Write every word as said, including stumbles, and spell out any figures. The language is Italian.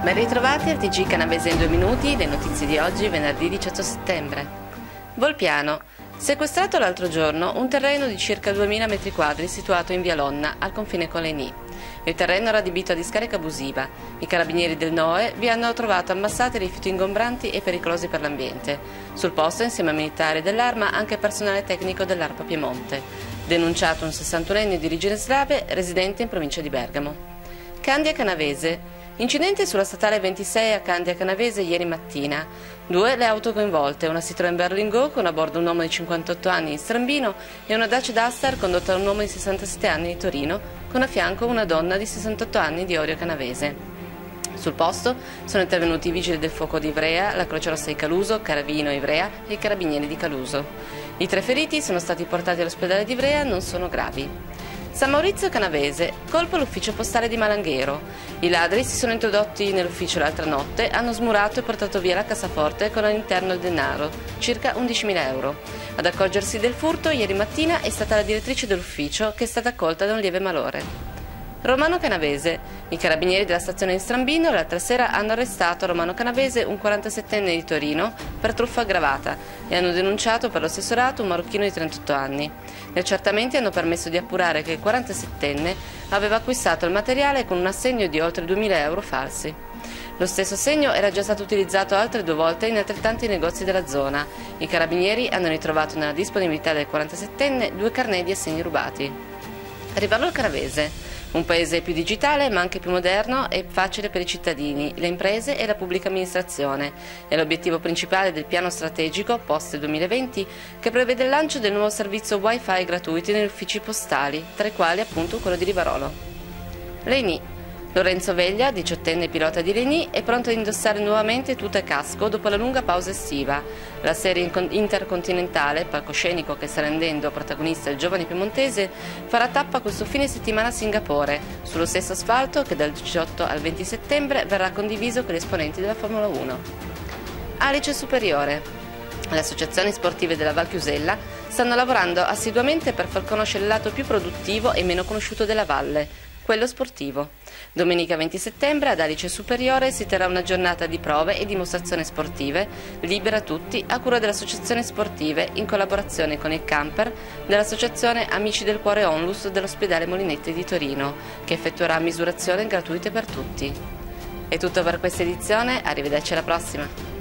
Ben ritrovati al T G Canavese in due minuti, le notizie di oggi, venerdì diciotto settembre. Volpiano. Sequestrato l'altro giorno un terreno di circa duemila metri quadri situato in via Lonna, al confine con l'Eni. Il terreno era adibito a discarica abusiva. I carabinieri del N O E vi hanno trovato ammassati rifiuti ingombranti e pericolosi per l'ambiente. Sul posto, insieme a militari dell'Arma, anche personale tecnico dell'Arpa Piemonte. Denunciato un sessantunenne di origine slave, residente in provincia di Bergamo. Candia Canavese. Incidente sulla statale ventisei a Candia Canavese ieri mattina. Due le auto coinvolte, una Citroën Berlingo con a bordo un uomo di cinquantotto anni di Strambino e una Dacia Duster condotta da un uomo di sessantasette anni di Torino, con a fianco una donna di sessantotto anni di Orio Canavese. Sul posto sono intervenuti i vigili del fuoco di Ivrea, la Croce Rossa di Caluso, Caravino Ivrea e i carabinieri di Caluso. I tre feriti sono stati portati all'ospedale di Ivrea, non sono gravi. San Maurizio Canavese, colpo all'ufficio postale di Malanghero. I ladri si sono introdotti nell'ufficio l'altra notte, hanno smurato e portato via la cassaforte con all'interno il denaro, circa undicimila euro. Ad accorgersi del furto ieri mattina è stata la direttrice dell'ufficio, che è stata accolta da un lieve malore. Romano Canavese. I carabinieri della stazione di Strambino l'altra sera hanno arrestato a Romano Canavese un quarantasettenne di Torino per truffa aggravata e hanno denunciato per lo stesso reato un marocchino di trentotto anni. Gli accertamenti hanno permesso di appurare che il quarantasettenne aveva acquistato il materiale con un assegno di oltre duemila euro falsi. Lo stesso assegno era già stato utilizzato altre due volte in altrettanti negozi della zona. I carabinieri hanno ritrovato nella disponibilità del quarantasettenne due carnet di assegni rubati. Rivallo al Canavese. Un paese più digitale ma anche più moderno e facile per i cittadini, le imprese e la pubblica amministrazione. È l'obiettivo principale del piano strategico Poste duemilaventi, che prevede il lancio del nuovo servizio Wi-Fi gratuiti negli uffici postali, tra i quali appunto quello di Rivarolo. L'Eni. Lorenzo Veglia, diciottenne pilota di L'Eni, è pronto ad indossare nuovamente tuta e casco dopo la lunga pausa estiva. La serie intercontinentale, palcoscenico che sta rendendo protagonista il giovane piemontese, farà tappa questo fine settimana a Singapore, sullo stesso asfalto che dal diciotto al venti settembre verrà condiviso con gli esponenti della Formula uno. Alice Superiore. Le associazioni sportive della Val Chiusella stanno lavorando assiduamente per far conoscere il lato più produttivo e meno conosciuto della valle, quello sportivo. Domenica venti settembre ad Alice Superiore si terrà una giornata di prove e dimostrazioni sportive, libera a tutti, a cura delle associazioni sportive in collaborazione con il camper dell'associazione Amici del Cuore Onlus dell'ospedale Molinette di Torino, che effettuerà misurazioni gratuite per tutti. È tutto per questa edizione, arrivederci alla prossima!